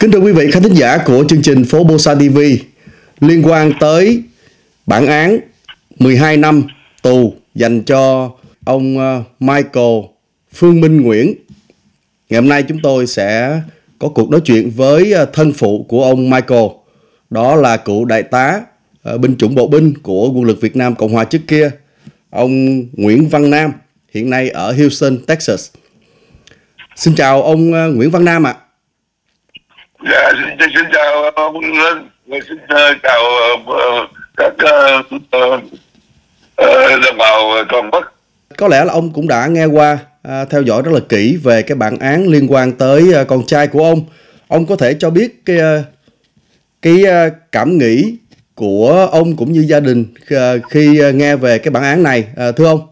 Kính thưa quý vị khán thính giả của chương trình Phố Bosa TV, liên quan tới bản án 12 năm tù dành cho ông Michael Phương Minh Nguyễn. Ngày hôm nay chúng tôi sẽ có cuộc nói chuyện với thân phụ của ông Michael, đó là cựu đại tá binh chủng bộ binh của quân lực Việt Nam Cộng hòa trước kia, ông Nguyễn Văn Nam, hiện nay ở Houston, Texas. Xin chào ông Nguyễn Văn Nam ạ. Dạ, xin chào ông Linh, xin chào các đồng bào toàn quốc. Có lẽ là ông cũng đã nghe qua, theo dõi rất là kỹ về cái bản án liên quan tới con trai của ông. Ông có thể cho biết cái cảm nghĩ của ông cũng như gia đình khi nghe về cái bản án này, thưa ông?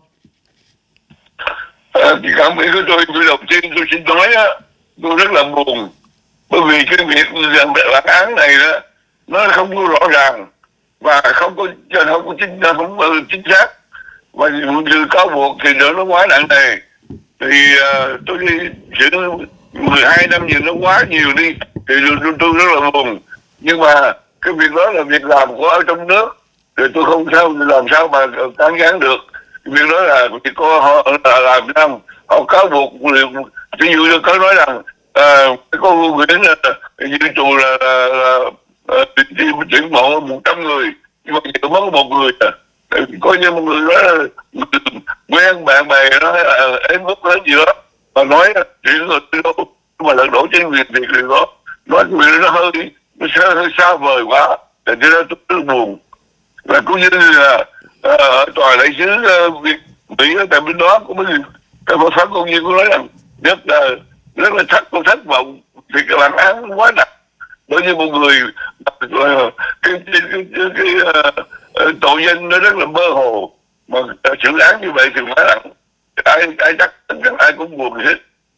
Cái cảm nghĩ của tôi đầu tiên tôi xin nói tôi rất là buồn, bởi vì cái việc bản án này đó nó không có rõ ràng và không có chính xác, và từ cáo buộc thì nó quá nặng nề. Thì tôi đi xử 12 năm nhìn nó quá nhiều đi, thì tôi rất là buồn. Nhưng mà cái việc đó là việc làm của ở trong nước, thì tôi không làm sao mà can gián được. Việc đó là việc họ làm năm họ cáo buộc, ví dụ như có nói rằng có Nguyễn như tù là tuyển mộ 100 người, nhưng mà chỉ mất một người coi như một người đó là quen bạn bè đó em mất hết gì đó mà nói chuyện người đâu mà lật đổ trên việc đó, nói chuyện nó hơi xa vời quá, thì cho nên tôi rất buồn. Và cũng như là ở tòa đại sứ Việt Mỹ tại bên đó cũng cái phó pháp công viên cũng nói rằng rất là thất vọng vì cái bản án quá nặng, bởi như một người cái tội danh nó rất là mơ hồ, mà xử án như vậy thì quá nặng, ai chắc ai cũng buồn hết.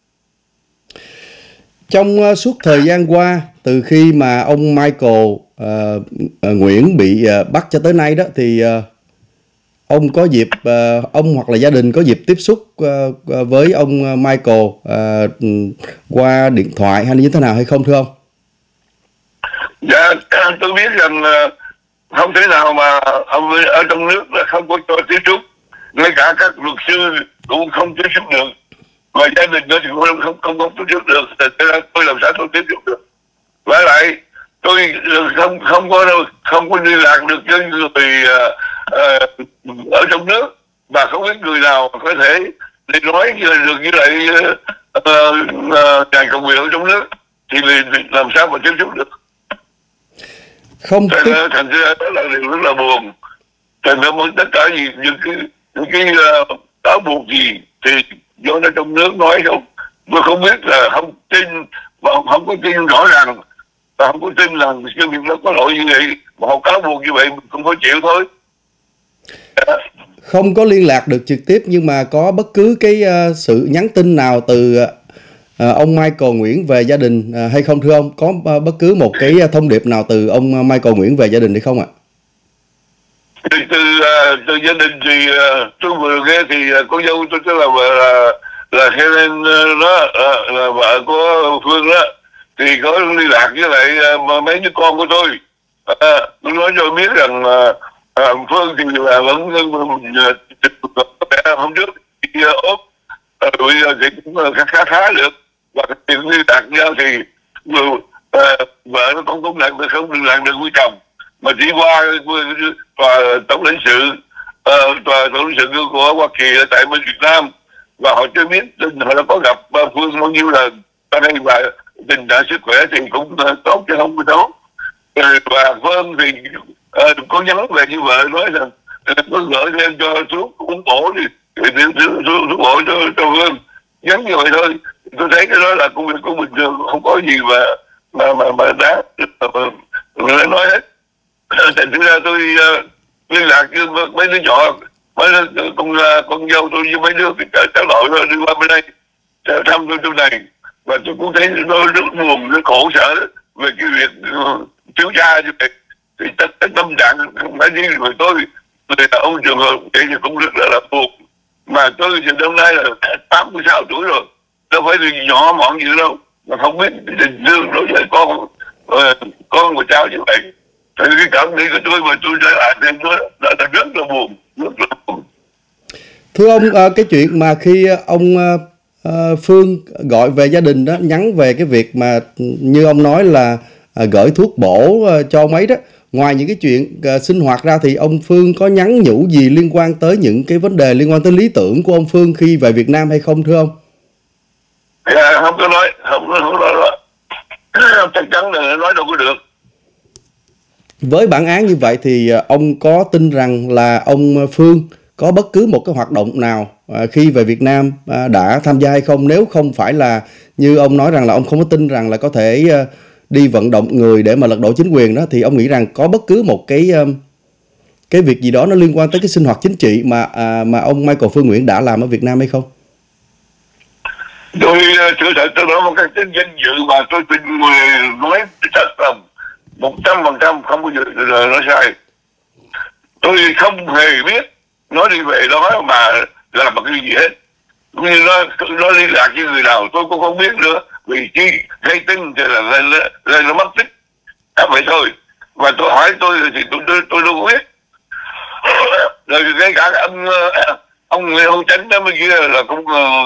Trong suốt thời gian qua, từ khi mà ông Michael Nguyễn bị bắt cho tới nay đó, thì ông có dịp, ông hoặc là gia đình có dịp tiếp xúc với ông Michael qua điện thoại hay như thế nào hay không, thưa ông? Dạ, tôi biết rằng không thể nào mà ông ở trong nước không có cho tiếp xúc, ngay cả các luật sư cũng không tiếp xúc được, mà gia đình nữa thì không tiếp xúc được, tôi làm sao tôi tiếp xúc được. Và lại tôi không có liên lạc được với người ở trong nước, và không biết người nào có thể đi nói được như lại ngài cầu nguyện ở trong nước, thì làm sao mà tiếp xúc được. Không tiếp. Thành ra đó là điều rất là buồn. Thành ra tất cả những cái cáo buộc gì thì do nó trong nước nói không, tôi không biết, là không tin, không có tin rõ ràng, và không có tin là cái việc đó có lỗi như vậy, mà họ cáo buộc như vậy mình cũng phải chịu thôi. Không có liên lạc được trực tiếp, nhưng mà có bất cứ cái sự nhắn tin nào từ ông Michael Nguyễn về gia đình hay không, thưa ông? Có bất cứ một cái thông điệp nào từ ông Michael Nguyễn về gia đình hay không ạ? Từ gia đình thì tôi vừa nghe thì con dâu tôi tức là Helen đó, là vợ của Phương đó, thì có liên lạc với lại mấy đứa con của tôi. Tôi nói cho biết rằng Phương thì là vẫn hôm trước thì ốp, bây giờ thì cũng khá được, và cái chuyện liên lạc nhau thì vợ nó không liên lạc được với chồng, mà chỉ qua tòa tổng lãnh sự của Hoa Kỳ ở tại bên Việt Nam, và họ cho biết họ đã có gặp Phương bao nhiêu lần ở đây, và tình trạng sức khỏe thì cũng tốt chứ không có tốt. Và Phương thì có nhắn về như vợ nói rằng có gửi thêm cho thuốc uống bổ thì thuốc bổ cho Phương, nhắn như vậy thôi. Tôi thấy cái đó là công việc của bình thường, không có gì mà đáng người nói hết. Thành ra tôi liên lạc với mấy đứa nhỏ, con dâu tôi với mấy đứa cháu nội đi qua bên đây thăm tôi trong này, và tôi cũng thấy nó rất buồn, rất khổ sở về cái việc thiếu cha như vậy. Thì tâm trạng không phải riêng người tôi, người ông trường hợp vậy thì cũng rất là buồn. Mà tôi thì năm nay là 86 tuổi rồi, đâu phải là nhỏ mọn gì đâu, mà không biết tình thương đối với con của cháu như vậy. Thì cái cảm nghĩ của tôi mà tôi trở lại thêm đó là rất là buồn, rất là buồn. Thưa ông, cái chuyện mà khi ông Phương gọi về gia đình đó, nhắn về cái việc mà như ông nói là gửi thuốc bổ cho ông ấy đó, ngoài những cái chuyện sinh hoạt ra thì ông Phương có nhắn nhủ gì liên quan tới những cái vấn đề liên quan tới lý tưởng của ông Phương khi về Việt Nam hay không thưa ông? Không có nói, không nói. Chắc chắn là nói đâu có được. Với bản án như vậy thì ông có tin rằng là ông Phương có bất cứ một cái hoạt động nào khi về Việt Nam đã tham gia hay không? Nếu không phải là như ông nói rằng là ông không có tin rằng là có thể đi vận động người để mà lật đổ chính quyền đó, thì ông nghĩ rằng có bất cứ một cái việc gì đó nó liên quan tới cái sinh hoạt chính trị mà ông Michael Phương Nguyễn đã làm ở Việt Nam hay không? Tôi sự thật tôi nói một cách tính danh dự mà tôi tin nói thật lòng 100% không bao giờ nói sai. Tôi không hề biết nó đi về đó mà làm một cái gì hết. Như nó liên lạc với người nào tôi cũng không biết nữa. Vì chi gây tin thì là lên nó mất tích. Vậy thôi. Và tôi hỏi tôi thì tôi đâu có biết. Rồi ngay cả ông Chánh đó bên kia là cũng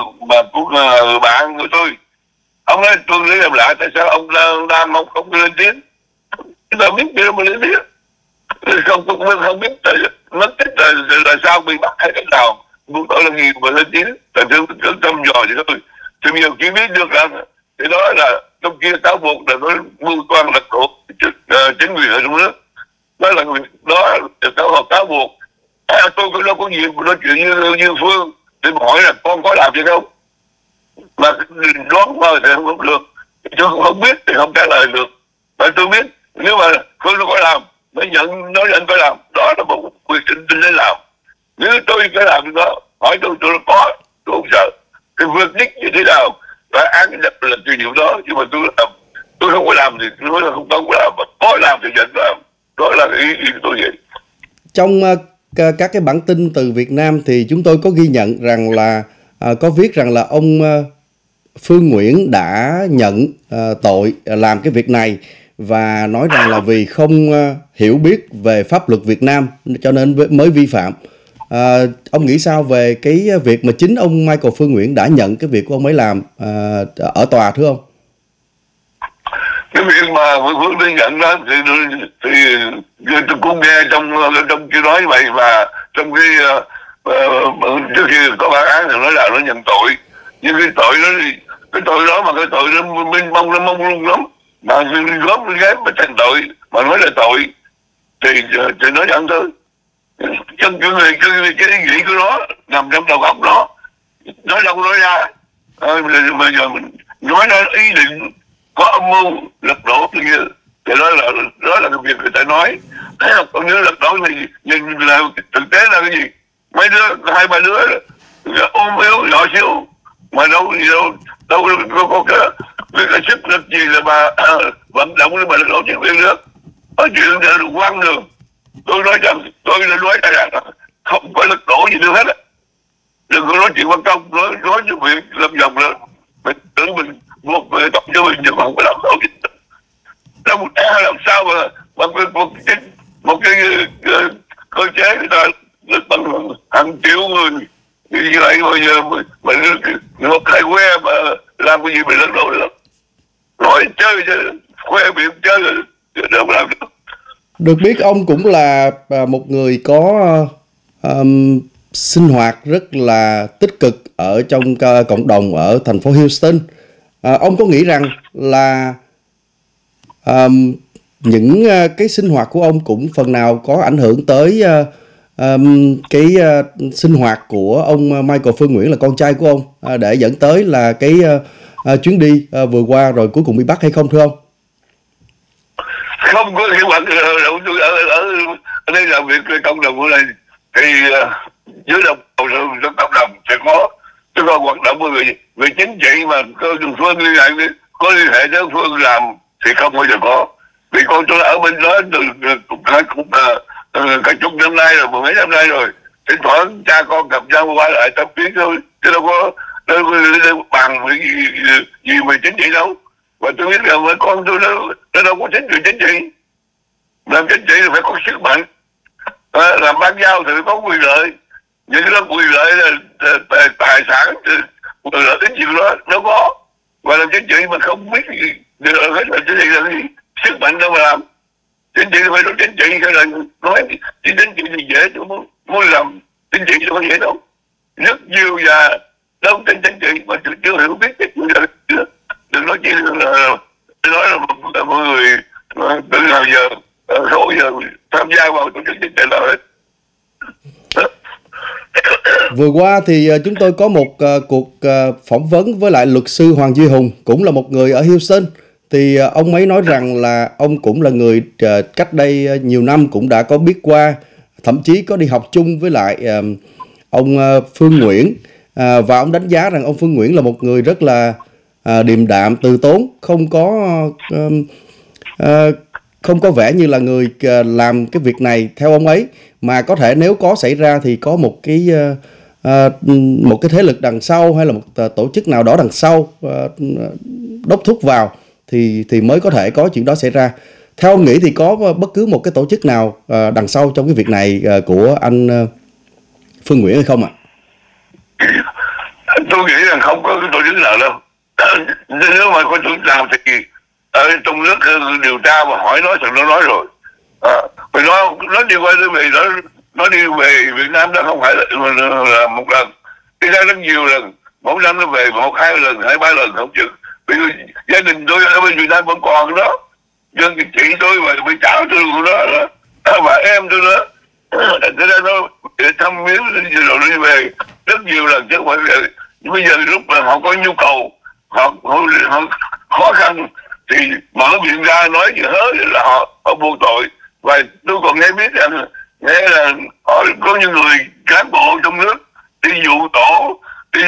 bạn của tôi. Ông nói tôi lấy làm lạ tại sao ông đang không lên tiếng. Chúng ta biết gì mà lên tiếng. Không biết mất tích là sao bị bắt hay cái nào. Muốn tội là gì mà lên tiếng. Tại tôi cứ thăm dò vậy thôi. Thì bây giờ chỉ biết được là thì đó là trong kia cáo buộc là nó mưu toan lật đổ chính quyền ở trong nước. Đó là cáo buộc. Tôi cũng đâu có gì nói chuyện như Phương để hỏi là con có làm gì không, mà đoán mời thì không được, tôi không biết thì không trả lời được. Mà tôi biết nếu mà Phương nó có làm, nó nói anh có làm, đó là một quyền tin để làm. Nếu tôi có làm đó, hỏi tôi có, tôi không sợ. Cái vượt đích như thế nào và án lập là tùy điều đó, nhưng mà tôi không có làm thì tôi nói là không có làm, mà có làm thì nhận làm. Đó là cái ý của tôi vậy. Trong các cái bản tin từ Việt Nam thì chúng tôi có ghi nhận rằng là có viết rằng là ông Phương Nguyễn đã nhận tội làm cái việc này và nói rằng là vì không hiểu biết về pháp luật Việt Nam cho nên mới vi phạm. Ông nghĩ sao về cái việc mà chính ông Michael Phương Nguyễn đã nhận cái việc của ông ấy làm ở tòa thưa ông? Cái việc mà Phương đi nhận đó thì tôi cũng nghe trong kia nói vậy, và trong cái trước khi có bản án thì nói là nó nhận tội, nhưng cái tội đó mà cái tội nó minh mông nó mông lung lắm, mà góp ghép mà thành tội mà nói là tội thì nó nhận thôi. Chân cái nghĩ của nó nằm trong đầu óc nó nói đâu nói ra. Bây giờ mình nói nó ý định có âm mưu lật đổ thì đó là cái việc người ta nói. Thế là còn nếu lật đổ thì nhìn là thực tế là cái gì? Mấy đứa, 2-3 đứa ôm yếu nhỏ xíu mà đâu có cái sức lực gì là mà vận động để mà lật đổ chính quyền nước. Có chuyện là được quăng đường. Tôi nói rằng là không có lật đổ gì nữa hết á. Đừng có nói chuyện quan công, nói chuyện việc làm vòng nữa. Mình tự mình buộc về tập cho mình nhưng mà không có làm đâu. Làm sao mà một cái cơ chế người ta bằng hàng triệu người như vậy bây giờ một hai que mà làm cái gì mình lật đổ được. Nói chơi chứ khoe miệng chơi rồi đâu làm được. Được biết ông cũng là một người có sinh hoạt rất là tích cực ở trong cộng đồng ở thành phố Houston. Ông có nghĩ rằng là những cái sinh hoạt của ông cũng phần nào có ảnh hưởng tới cái sinh hoạt của ông Michael Phương Nguyễn là con trai của ông để dẫn tới là cái chuyến đi vừa qua rồi cuối cùng bị bắt hay không thưa ông? Không có hiệu quả ở đây làm việc với cộng đồng ở đây thì dưới đồng cộng đồng sẽ có hoạt động về chính trị mà Phương liên hệ có liên hệ tới Phương làm thì không bao giờ có, vì con tôi ở bên đó cũng cả chục năm nay rồi, 10 mấy năm nay rồi, thỉnh thoảng cha con gặp nhau qua lại tập kiến thôi chứ đâu có bàn gì về chính trị đâu. và tôi biết là với con tôi nó đâu có chính trị. Làm chính trị thì phải có sức mạnh, làm bang giao thì phải có quyền lợi, những cái đó quyền lợi là tài sản, quyền lợi tính gì đó nó có, và làm chính trị mà không biết gì hết là chính trị là gì, sức mạnh đâu mà làm chính trị, phải nói chính trị hay là nói chính trị thì dễ, tôi muốn làm chính trị đâu có dễ đâu, rất nhiều và đâu tin chính trị mà chưa hiểu biết đừng nói chi là nói là mọi người từ nào giờ số giờ tham gia vào tổ chức chính trị là hết. Vừa qua thì chúng tôi có một cuộc phỏng vấn với lại luật sư Hoàng Duy Hùng, cũng là một người ở Houston. Thì ông ấy nói rằng là ông cũng là người cách đây nhiều năm cũng đã có biết qua, thậm chí có đi học chung với lại ông Phương Nguyễn. Và ông đánh giá rằng ông Phương Nguyễn là một người rất là điềm đạm, từ tốn, không có vẻ như là người làm cái việc này theo ông ấy, mà có thể nếu có xảy ra thì có một cái thế lực đằng sau hay là một tổ chức nào đó đằng sau đốc thúc vào thì mới có thể có chuyện đó xảy ra. Theo ông nghĩ thì có bất cứ một cái tổ chức nào đằng sau trong cái việc này của anh Phương Nguyễn hay không ạ? Tôi nghĩ rằng không có cái tổ chức nào đâu. Nếu mà có tổ chức nào thì ở trong nước điều tra và hỏi nó thì nó nói rồi. Vì nó đi qua về nó đi về Việt Nam đó không phải là một lần, đi ra rất nhiều lần, mỗi năm nó về 1-2 lần, 2-3 lần không chừng. Vì gia đình tôi ở bên Việt Nam vẫn còn đó, dân chị tôi và với cháu tôi của nó và em tôi nữa, thế ra nó để thăm viếng rồi đi về rất nhiều lần chứ không phải về. Bây giờ lúc mà họ có nhu cầu, họ khó khăn thì mở miệng ra nói gì hết là họ buộc tội. Và tôi còn nghe biết rằng là có những người cán bộ trong nước đi dụ tổ, đi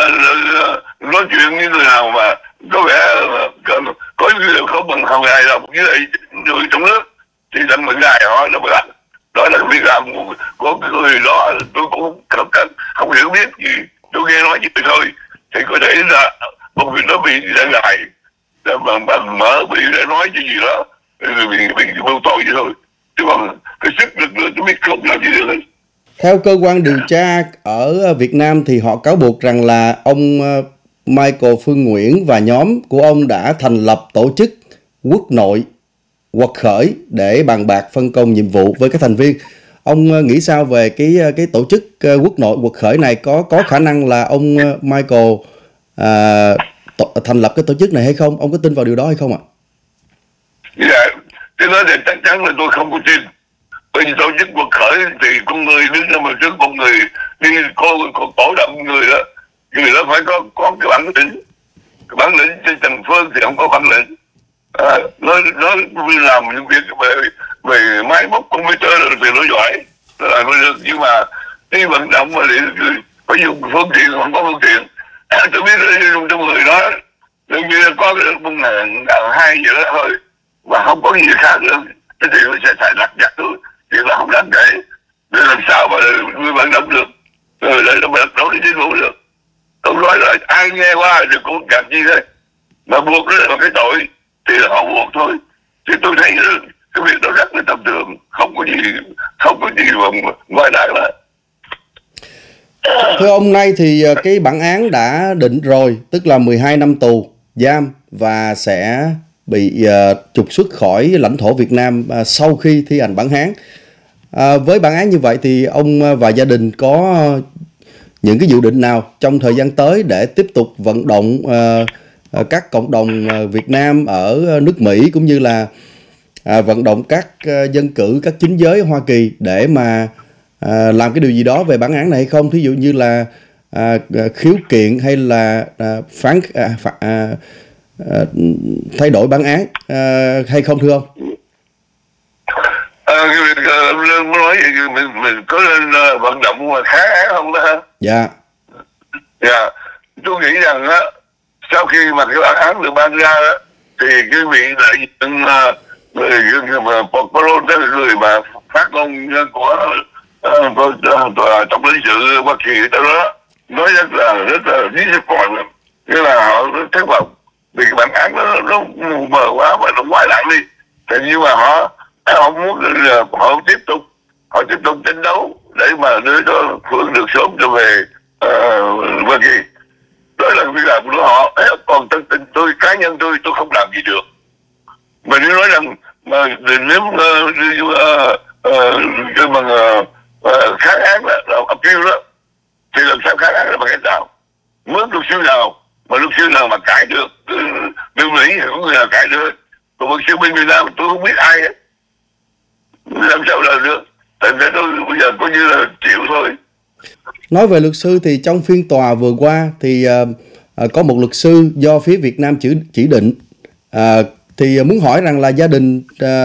nói chuyện như người nào mà có vẻ có những không bằng hằng ngày lòng với lại người trong nước thì đặng mình ngài họ nó làm. Đó là việc làm của cái người đó, tôi cũng không hiểu biết gì, tôi nghe nói gì thôi thì có thể là một việc đó bị ra ngài bằng mở bị nói cái gì đó bị vô tội vậy thôi, chứ còn cái sức lực lượng tôi biết không làm gì được. Theo cơ quan điều tra ở Việt Nam thì họ cáo buộc rằng là ông Michael Phương Nguyễn và nhóm của ông đã thành lập tổ chức quốc nội quật khởi để bàn bạc phân công nhiệm vụ với các thành viên. Ông nghĩ sao về cái tổ chức quốc nội quật khởi này? Có khả năng là ông Michael thành lập cái tổ chức này hay không? Ông có tin vào điều đó hay không ạ? Dạ, cái đó thì chắc chắn là tôi không có tin. Bởi vì tổ chức quật khởi thì con người đứng ra mà trước con người đi cổ động người đó phải có cái bản lĩnh. Cái bản lĩnh trên Trần Phương thì không có bản lĩnh. Nó làm những việc về máy móc computer thì nó giỏi, nó làm được, nhưng mà đi vận động mà để phải dùng phương tiện không có phương tiện. Tôi biết trong người đó đương nhiên là có cái 1.200 gì đó thôi và không có gì khác nữa, cái chuyện nó sẽ phải lặt vặt thôi, chuyện là không đáng kể. Để làm sao mà người vận động được rồi để nó vận động đi chính phủ được. Tôi nói là ai nghe qua thì cũng cảm gì thế, mà buộc đó là cái tội thì là họ buộc thôi. Thì tôi thấy cái việc đó rất là tầm thường, không có gì mà ngoài đáng là. Thưa ông, nay thì cái bản án đã định rồi, tức là 12 năm tù giam và sẽ bị trục xuất khỏi lãnh thổ Việt Nam sau khi thi hành bản án. Với bản án như vậy thì ông và gia đình có những cái dự định nào trong thời gian tới để tiếp tục vận động các cộng đồng Việt Nam ở nước Mỹ, cũng như là vận động các dân cử, các chính giới Hoa Kỳ để mà làm cái điều gì đó về bản án này hay không? Thí dụ như là khiếu kiện hay là thay đổi bản án hay không, thưa ông? Nói gì mình có nên vận động mà kháng án không đó hả? Dạ. Dạ, tôi nghĩ rằng á, sau khi mà cái bản án được ban ra đó, thì cái vị đại diện người mà Paul đó là người mà phát ngôn của tổng lãnh sự Hoa Kỳ đó nói rất là disappoint, nghĩa là họ thất vọng vì cái bản án nó mù mờ quá và nó quá nặng đi. Thế nhưng mà họ muốn là họ tiếp tục chiến đấu để mà đưa cho Phương được sớm trở về Hoa Kỳ. Đó là việc làm của họ. Còn tôi cá nhân tôi không làm gì được. Mà nếu nói rằng mà nếu kháng án là appeal đó, thì làm sao kháng án là bằng cách nào? Mướn luật sư nào mà luật sư nào mà cãi được? Bên Mỹ thì có người nào cãi được? Còn luật sư bên Việt Nam tôi không biết ai hết, làm sao làm được? Thành ra tôi bây giờ coi như là chịu thôi. Nói về luật sư thì trong phiên tòa vừa qua thì có một luật sư do phía Việt Nam chỉ định, thì muốn hỏi rằng là gia đình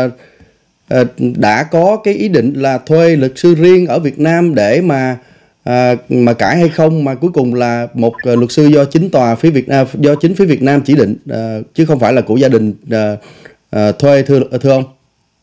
đã có cái ý định là thuê luật sư riêng ở Việt Nam để mà cãi hay không, mà cuối cùng là một luật sư do chính phía Việt Nam chỉ định, chứ không phải là của gia đình thuê, thưa ông?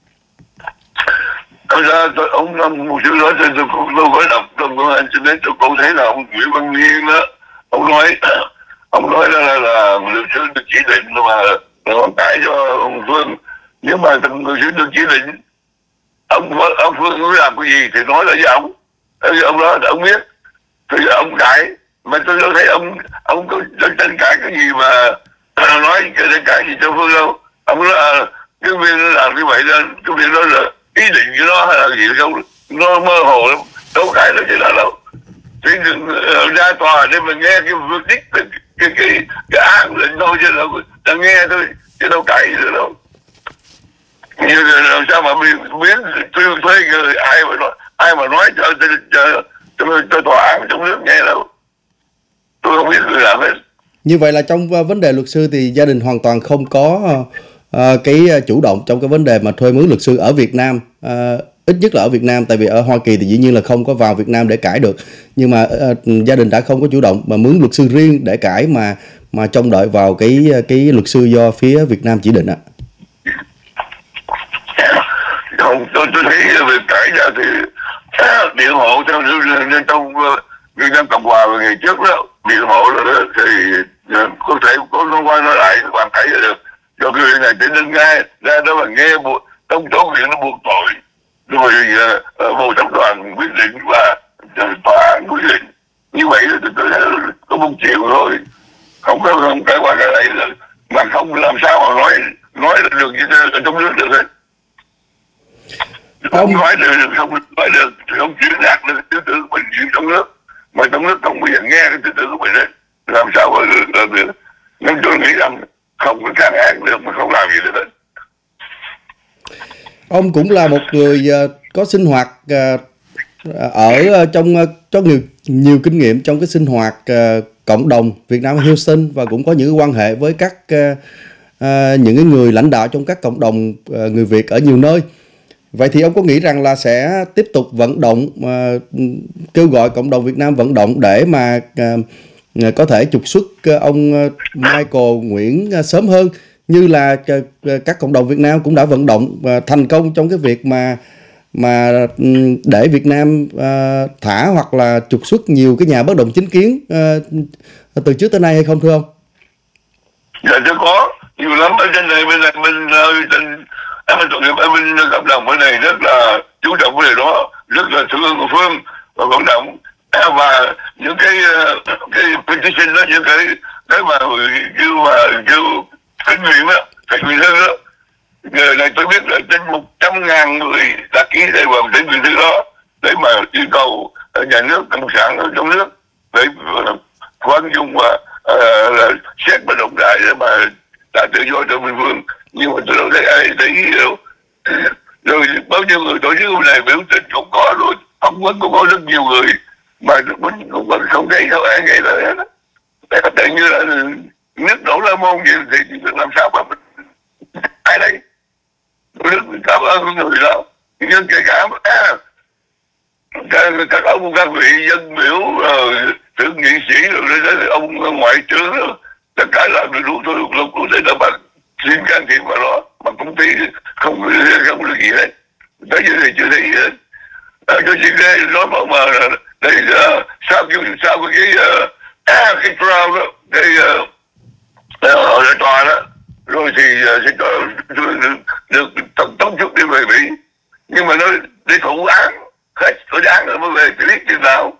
Thật ra ông một sư nói tôi có đọc trong anh cho nên tôi cũng thấy là ông Nguyễn Văn Nghiên đó, ông nói là luật sư được chỉ định mà cãi cho ông Phương. Nhưng mà luật sư được chỉ định, ông Phương muốn làm cái gì thì nói là với ông đó ông biết, thì ông cãi mà tôi đâu thấy ông có tranh cãi cái gì mà nói tranh cãi gì cho Phương đâu. Ông nói cái viên nó làm như vậy đó, cái viên đó là ý định của nó hay là gì không, nó mơ hồ lắm, đâu cái đó chứ là đâu. Thì ra tòa để mà nghe cái verdict, cái án lệnh thôi chứ đâu, ta nghe thôi chứ đâu cãi gì nữa đâu. Như làm sao mà biến thuê người ai mà nói cho tòa án trong nước nghe đâu, tôi không biết người làm hết. Như vậy là trong vấn đề luật sư thì gia đình hoàn toàn không có cái chủ động trong cái vấn đề mà thuê mướn luật sư ở Việt Nam, ít nhất là ở Việt Nam, tại vì ở Hoa Kỳ thì dĩ nhiên là không có vào Việt Nam để cãi được, nhưng mà gia đình đã không có chủ động mà mướn luật sư riêng để cãi mà trông đợi vào cái luật sư do phía Việt Nam chỉ định ạ. Không, tôi thấy việc cãi ra thì biện hộ theo nên trong Việt Nam Cộng Hòa ngày trước đó, biện hộ rồi đó thì có thể có nói qua nói lại hoàn cãi được. Cho người này đến lên nghe ra đó mà nghe trong chỗ chuyện nó buộc tội, rồi bộ tập đoàn quyết định và tòa án quyết định như vậy thì tôi thấy có 1 triệu thôi, không cái qua cái này là mà không làm sao mà nói được như ở trong nước được hết. Không nói được, không nói được thì không truyền đạt được tư tưởng của mình trong nước, mà trong nước không bao giờ nghe cái tư tưởng của mình hết, làm sao mà được. Nên tôi nghĩ rằng không có kháng án được mà không làm gì được hết. Ông cũng là một người có sinh hoạt ở trong nhiều kinh nghiệm trong cái sinh hoạt cộng đồng Việt Nam ở Houston, và cũng có những quan hệ với các những cái người lãnh đạo trong các cộng đồng người Việt ở nhiều nơi. Vậy thì ông có nghĩ rằng là sẽ tiếp tục vận động, kêu gọi cộng đồng Việt Nam vận động để mà có thể trục xuất ông Michael Nguyễn sớm hơn, như là các cộng đồng Việt Nam cũng đã vận động thành công trong cái việc mà để Việt Nam thả hoặc là trục xuất nhiều cái nhà bất động chính kiến từ trước tới nay hay không, thưa ông? Dạ tôi có nhiều lắm. Ở trên này bên cộng đồng bên này rất là chú trọng vấn đề đó, rất là thương của Phương và vận động, và những cái petition đó, những cái mà kêu thỉnh nguyện đó, thỉnh nguyện thư đó. Giờ này tôi biết là trên 100.000 người đã ký để vào thỉnh nguyện thư đó để mà yêu cầu nhà nước cộng sản ở trong nước để khoan dung và xét bất động đại để mà đã tự do cho Bình Phương. Nhưng mà tôi đâu thấy ai để ý đâu. Rồi bao nhiêu người tổ chức này biểu tình cũng có, rồi phỏng vấn cũng có rất nhiều người mà cũng không thấy đâu ai nghe tới hết. Tự như là nước đổ ra môn gì thì làm sao mà ai đây? Nước cảm ơn người đó, nhưng kể cả các ông các vị dân biểu thượng nghị sĩ rồi ông ngoại trưởng tất cả làm được đủ thôi, đủ để là bạn xin can thiệp vào đó mà công ty không được gì hết. Tới giờ thì chưa thấy gì hết. Tôi chỉ đây nói mà đây sau cái trial đó, ở tại tòa đó, rồi thì sẽ được tổng thống chức đi về Mỹ, nhưng mà nó để thụ án hết thời án rồi mới về, thì biết chừng nào.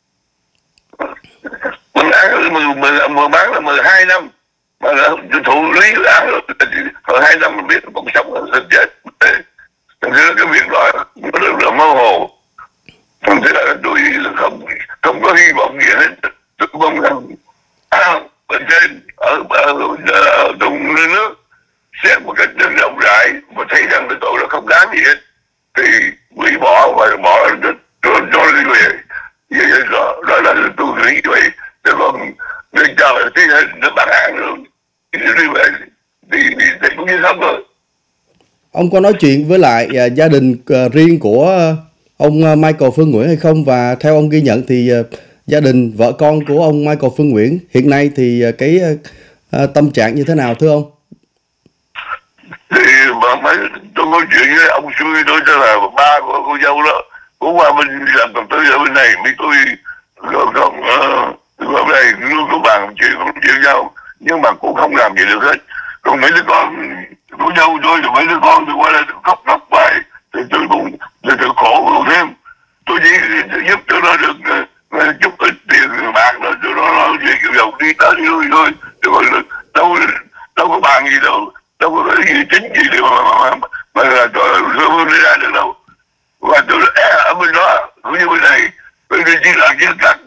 Mình án mà bán là 12 năm mà thụ lý án rồi 2 năm mình biết còn sống là chết. Thành ra cái việc đó nó rất là mơ hồ. Thành ra là tôi không có hy vọng gì hết. Tôi mong rằng bên trên ở trong nước xem một cách rộng rãi mà thấy rằng cái tội nó không đáng gì hết thì hủy bỏ và bỏ cho đi về. Vậy đó là tôi nghĩ vậy. Chứ còn nên chờ cái nó bản án rồi đi về thì cũng như xong rồi. Ông có nói chuyện với lại gia đình riêng của ông Michael Phương Nguyễn hay không? Và theo ông ghi nhận thì gia đình vợ con của ông Michael Phương Nguyễn hiện nay thì cái tâm trạng như thế nào thưa ông? Thì mà tôi nói chuyện với ông Xuôi, tôi cho là ba của cô dâu đó cũng qua bên làm tập tư ở bên này, mấy tôi còn ở đây luôn có bàn chuyện nhau, nhưng mà cũng không làm gì được hết. Còn mấy đứa con cô dâu tôi thì mấy đứa con tôi qua đây khóc bài thì tôi cũng tôi khổ thêm. Tôi chỉ giúp cho nó được chút ít tiền bạc rồi cho nó chuyện kiểu dầu đi tới đi lui thôi, chứ còn đâu có bàn gì đâu, đâu có cái gì chính gì để mà là tôi không ra được đâu. Và tôi ở bên đó cũng như bên này, bên đây chỉ là với các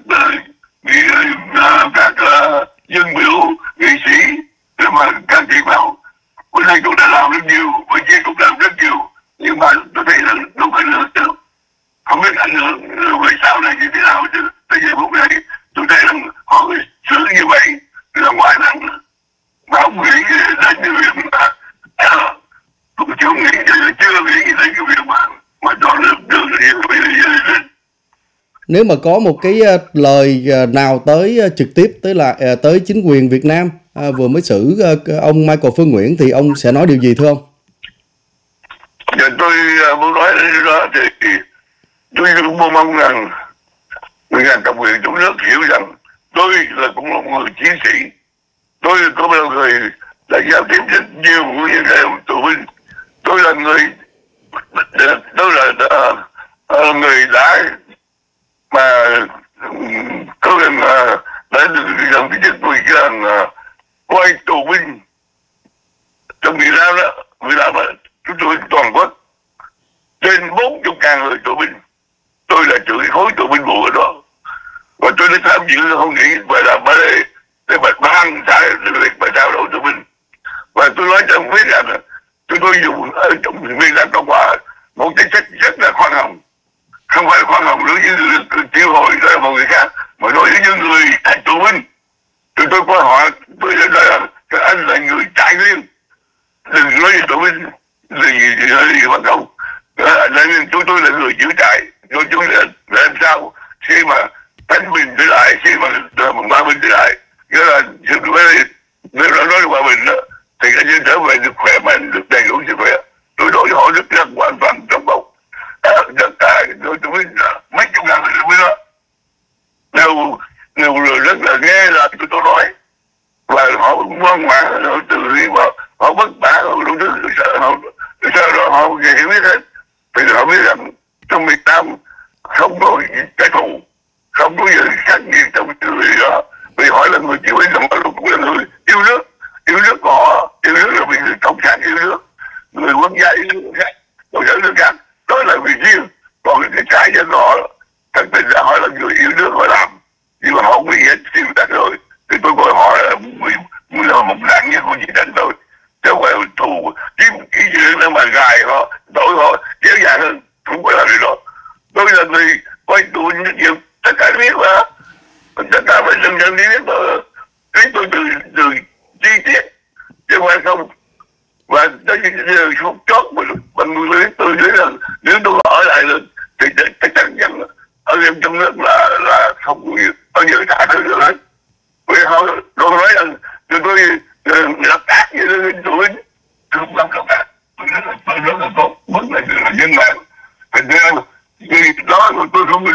dân biểu nghệ sĩ, mà các chị bảo bên này cũng đã làm rất nhiều, bên kia cũng làm rất nhiều, nhưng mà tôi thấy là không ảnh hưởng được, không biết ảnh hưởng về sau này như thế nào. Chứ bây giờ phút này tôi thấy rằng họ xử như vậy là ngoài năng mà không nghĩ đến cái việc mà cũng chưa nghĩ đến cái việc mà cho được nhiều bây giờ. Nếu mà có một cái lời nào tới trực tiếp tới chính quyền Việt Nam vừa mới xử ông Michael Phương Nguyễn thì ông sẽ nói điều gì thưa ông? Giờ tôi muốn nói đến đó thì tôi cũng mong rằng người ngành cầm quyền trong nước hiểu rằng tôi là cũng là một người chiến sĩ, tôi có một người đã giao tiếp rất nhiều như thế tù binh, tôi là người đã mà có lần đã được làm cái chức quyền là quay tù binh trong Việt Nam đó. Việt Nam chúng tôi toàn quốc trên 40.000 người tù binh, tôi là trưởng khối tù binh bộ ở đó, và tôi đã tham dự hội nghị và làm ở đây để mà ban sai việc mà trao đổi tù binh. Và tôi nói cho ông biết rằng chúng tôi dùng ở trong Việt Nam Cộng Hòa một chính sách rất là khoan hồng, không phải khoan hồng đối với tiêu hồi đó là một người khác, mà đối với những người tù binh. Tôi có hỏi, tôi đã nói là các anh là người trại viên, đừng nói tù binh gì bắt đầu. Tôi là người giữ trại, tôi là làm sao khi mà thanh bình trở lại, khi mà hòa bình trở lại, nghĩa là nếu nó nói hòa bình đó thì cái dân trở về được khỏe mạnh, được đầy đủ sức khỏe. Tôi đối với họ rất hoàn toàn trong bóng tất cả tôi biết mấy chục ngàn người biết đó đều rất là nghe là tôi nói, và họ ngoan ngoãn, họ tự lý, và họ bất bả, họ đủ thứ sợ họ hiểu biết hết. Thì họ biết rằng trong Việt Nam không có cái thù, không có gì khác biệt trong cái việc đó, vì họ là người chịu ảnh hưởng, cũng là người yêu nước của họ, yêu nước là vì người cộng sản yêu nước, người quốc gia yêu nước khác, cộng sản nước khác, đó là việc riêng. Còn cái trái dân họ thật tình ra họ là người yêu nước họ làm, nhưng mà họ không bị hết siêu đánh rồi, thì tôi gọi họ là một nạn nhân của chiến tranh thôi, chứ không phải thù kiếm cái chuyện để mà gài họ, đổi họ kéo dài hơn, không có làm gì đó. Tôi là người quay tù nhiều, tất cả biết mà, tất cả phải dân đi biết mà, cái tôi từ chi tiết chứ không phải không. Và tới giờ phút chót bằng người tôi nghĩ là nếu tôi ở lại được thì chắc chắn ở em trong nước là không bao giờ thả thứ được hết. Vì họ tôi nói rằng tôi lập tác như tôi không làm lập tác, tôi rất là tốt, bất là dân mạng. Thành ra vì đó tôi không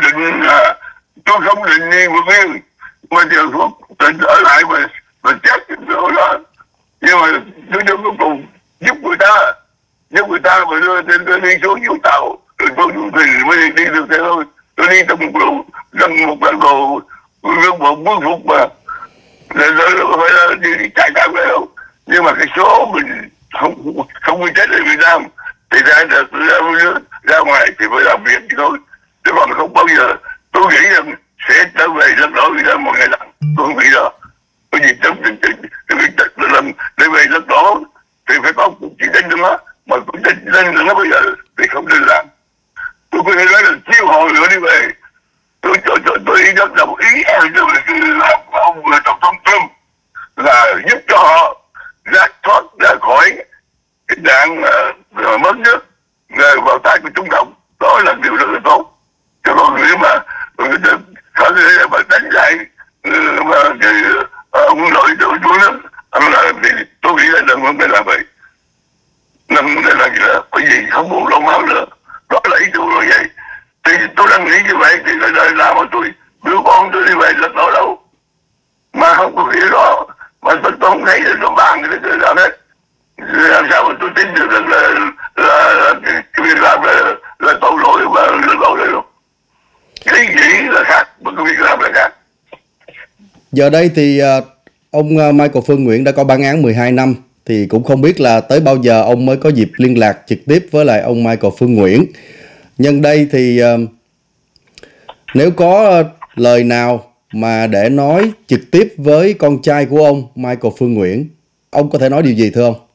định đi một bên, mà giờ phút định ở lại mà chết đó. Nhưng mà tôi đưa cuối cùng giúp người ta mà đưa đi xuống Vũng Tàu, rồi tôi mới đi được thế thôi. Tôi đi trong một bản đồ nước một bước phút mà nó phải là đi chạy thẳng đấy đâu. Nhưng mà cái số mình không bị chết ở Việt Nam thì ra ngoài thì phải làm việc thì thôi, chứ còn không bao giờ tôi nghĩ rằng sẽ trở về lật đổ Việt Nam một ngày nào. Tôi không nghĩ đó. Bởi vì trong để về lật đổ thì phải có cuộc chiến tranh nữa, mà cuộc chiến tranh nó bây giờ thì không đơn giản. Tôi có thể nói là chiêu hồi nữa đi về. Tôi rất đồng ý làm ông tổng thống Trump là giúp cho họ thoát ra khỏi cái đạn mất nước vào tay của Trung Cộng. Đó là điều rất là tốt. Chứ còn nếu mà có thể mà đánh lại mà cái ông nội tôi nước thì tôi nghĩ là đừng vấn đề là vậy. Đừng vấn đề là gì đó, bởi vì không muốn đổ máu nữa. Đó là ý tôi là vậy. Thì tôi đang nghĩ như vậy thì đời nào mà tôi đưa con tôi đi về lật đổ đâu, mà không có nghĩa đó, mà tôi không thấy được nó bàn cái nào hết. Làm sao mà tôi tin được là cái việc làm là tội lỗi và lật đổ đấy đâu. Cái nghĩ là khác, mà cái việc làm là khác. Giờ đây thì ông Michael Phương Nguyễn đã có bản án 12 năm, thì cũng không biết là tới bao giờ ông mới có dịp liên lạc trực tiếp với lại ông Michael Phương Nguyễn. Nhân đây thì nếu có lời nào mà để nói trực tiếp với con trai của ông Michael Phương Nguyễn, ông có thể nói điều gì thưa ông?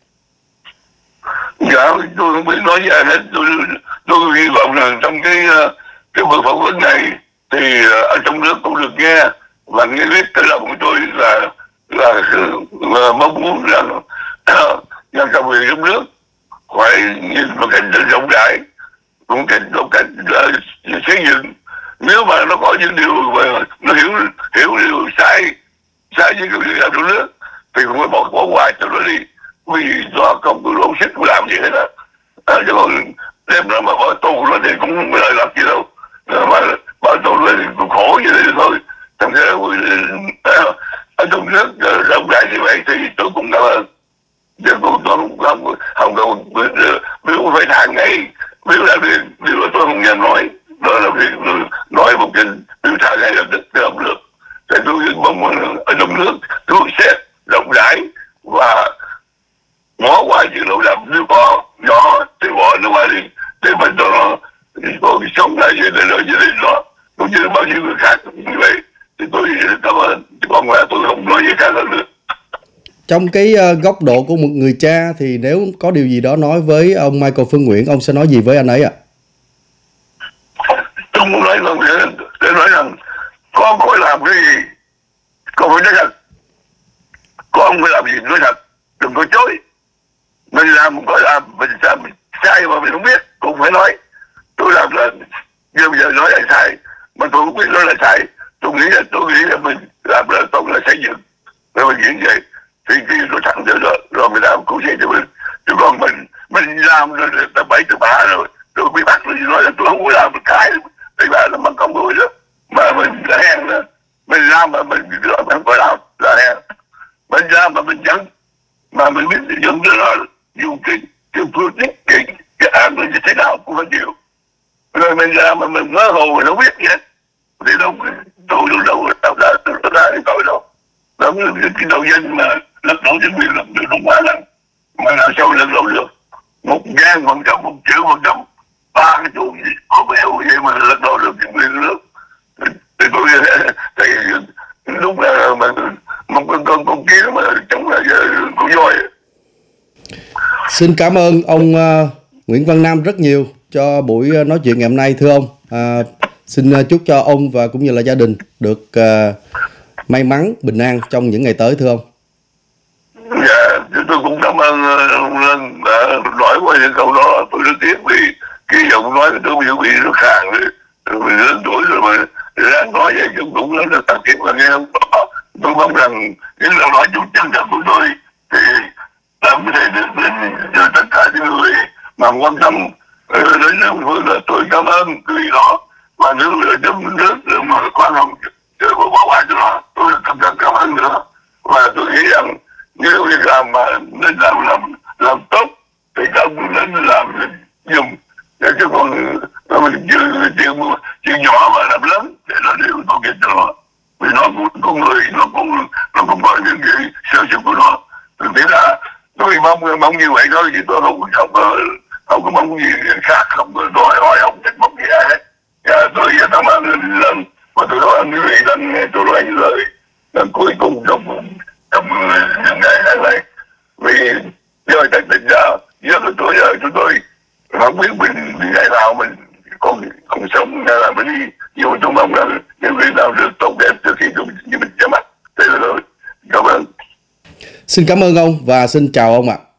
Dạ, tôi không biết nói gì hết. Tôi hy vọng là trong cái buổi phỏng vấn này thì ở trong nước cũng được nghe, và nghe biết cái lòng của tôi là mong muốn rằng nhân dân về trong nước phải nhìn một cách rộng rãi, một cách xây dựng. Nếu mà nó có những điều mà nó hiểu điều sai những điều làm trong nước thì cũng phải bỏ qua cho nó đi, vì do không có lỗ sức làm gì hết á. Chứ còn đem nó mà bỏ tù nó thì cũng không có lợi lộc gì đâu, mà bỏ tù nó thì cũng khổ như thế thôi. Thành ra ở trong nước rộng rãi như vậy thì tôi cũng cảm ơn. Chứ tôi không có biết phải thang ngay, biết là điều đó tôi không dám nói. Đó là việc nói một cái biểu thang ngay lập tức thì không được. Thì tôi mong muốn ở trong nước tôi sẽ rộng rãi và ngó qua chuyện lỗ lầm, nếu có nhỏ thì bỏ nó qua đi, để mình cho nó có cái sống lại như thế đó, cũng như bao nhiêu người khác như vậy. Thì tôi cảm ơn, chứ còn là tôi không nói gì khác hơn nữa. Trong cái góc độ của một người cha thì nếu có điều gì đó nói với ông Michael Phương Nguyễn, ông sẽ nói gì với anh ấy ạ? Tôi muốn nói rằng để nói rằng con phải làm cái gì con phải nói thật, con phải làm gì nói thật, đừng có chối. Mình làm có làm, mình sai mà mình không biết cũng phải nói. Tôi làm là bây giờ nói là sai mà tôi không biết nói là sai. Tôi nghĩ là mình làm là tốt, là xây dựng, rồi mình nghĩ vậy thì khi tôi thẳng rồi người ta cũng sẽ cho mình. Chứ còn mình làm rồi ta bậy từ bả rồi bị bắt rồi nói là tôi không có làm một cái thì bà nó mất công người đó, mà mình là hèn đó. Mình làm mà mình không có làm là hèn, mình làm mà mình dẫn, mà mình biết dẫn đó là dùng cái phương thức cái án như thế nào cũng phải chịu. Rồi mình làm mà mình ngớ hồ mình không biết gì hết thì đâu ra cái tội đâu. Đó là cái đầu dân mà lật đổ chính quyền làm được đúng quá lắm, mà làm sao lật đổ được 1.000%, 1.000.000%, ba cái chỗ gì có béo vậy mà lật đổ được chính quyền nước. Thì tôi thấy đúng là một con kia mà chống là con voi. Xin cảm ơn ông Nguyễn Văn Nam rất nhiều cho buổi nói chuyện ngày hôm nay thưa ông. Xin chúc cho ông và cũng như là gia đình được may mắn, bình an trong những ngày tới thưa ông. Dạ, tôi cũng cảm ơn ông Lân đã nói qua những câu đó. Tôi rất tiếc vì cái giọng nói của tôi bị rất khàn rồi mình lớn tuổi rồi mà ráng nói vậy cũng rất là cần thiết và nghe không rõ. Tôi mong rằng những lời nói chung chân thật của tôi thì làm có thể đến cho tất cả những người mà quan tâm đến ông Phương. Là tôi cảm ơn cái gì đó, mà nếu ở trong nước mà quan hồng bỏ qua cho nó tôi cảm ơn nữa. Và tôi nghĩ rằng nếu việc làm làm mà nên làm tốt thì các ông nên làm dùng chứ còn mình chuyện nhỏ mà làm lớn thì nó đều có cái cho vì nó cũng con người, nó cũng có những cái sơ suất của nó. Thực tế là tôi mong như vậy thôi, chứ tôi không có mong gì khác, không có đòi hỏi ông trách mong gì hết. Tôi cảm ơn lên và tôi nói anh quý vị đang nghe tôi nói những lời cuối cùng trong những ngày này, vì giờ chắc định ra giờ chúng tôi không biết mình đi ngày nào mình còn sống hay là mình đi, nhưng mà tôi mong là những việc nào được tốt đẹp trước khi mình ra mắt. Thế là rồi. Cảm ơn. Xin cảm ơn ông và xin chào ông ạ.